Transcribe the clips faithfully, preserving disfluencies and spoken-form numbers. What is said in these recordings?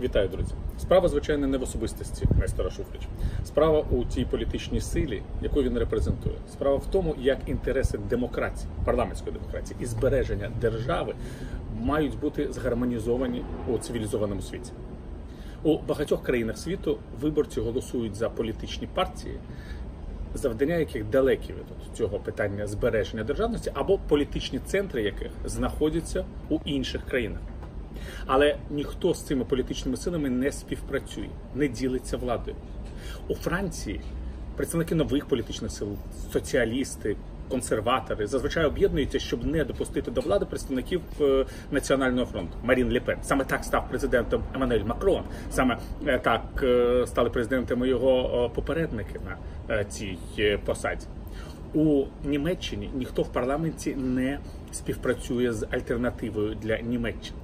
Вітаю, друзі! Справа, звичайно, не в особистості Нестора Шуфрича. Справа у тій політичній силі, яку він репрезентує. Справа в тому, як інтереси демократії, парламентської демократії і збереження держави мають бути згармонізовані у цивілізованому світі. У багатьох країнах світу виборці голосують за політичні партії, завдання яких далекі від цього питання збереження державності, або політичні центри яких знаходяться у інших країнах. Але ніхто з цими політичними силами не співпрацює, не ділиться владою. У Франції представники нових політичних сил, соціалісти, консерватори, зазвичай об'єднуються, щоб не допустити до влади представників Національного фронту. Марін Ле Пен. Саме так став президентом Еммануель Макрон. Саме так стали президентами його попередники на цій посаді. У Німеччині ніхто в парламенті не співпрацює з альтернативою для Німеччини.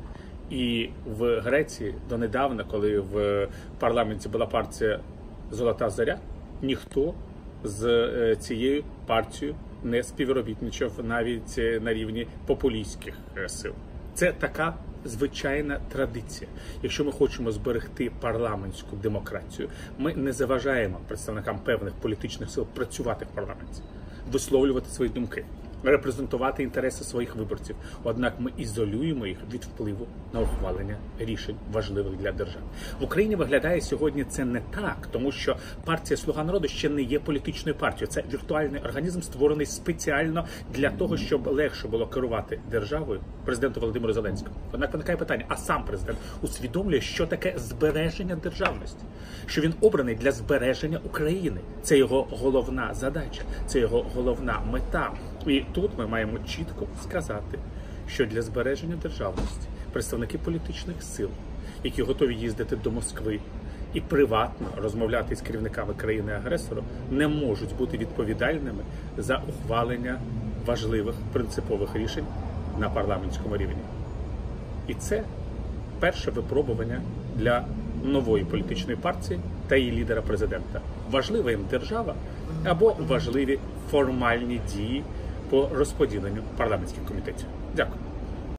І в Греції донедавна, коли в парламенті була партія «Золота зоря», ніхто з цією партією не співробітничав навіть на рівні популістських сил. Це така звичайна традиція. Якщо ми хочемо зберегти парламентську демократію, ми не заважаємо представникам певних політичних сил працювати в парламенті, висловлювати свої думки, репрезентувати інтереси своїх виборців. Однак ми ізолюємо їх від впливу на ухвалення рішень важливих для держави. В Україні виглядає сьогодні це не так, тому що партія «Слуга народу» ще не є політичною партією. Це віртуальний організм, створений спеціально для того, щоб легше було керувати державою президенту Володимиру Зеленському. Однак виникає питання, а сам президент усвідомлює, що таке збереження державності? Що він обраний для збереження України. Це його головна задача, це його головна мета. І тут ми маємо чітко сказати, що для збереження державності представники політичних сил, які готові їздити до Москви і приватно розмовляти з керівниками країни-агресора, не можуть бути відповідальними за ухвалення важливих принципових рішень на парламентському рівні. І це перше випробування для нової політичної партії та її лідера-президента. Важлива їм держава або важливі формальні дії по розподіленню парламентських комітетів. Дякую.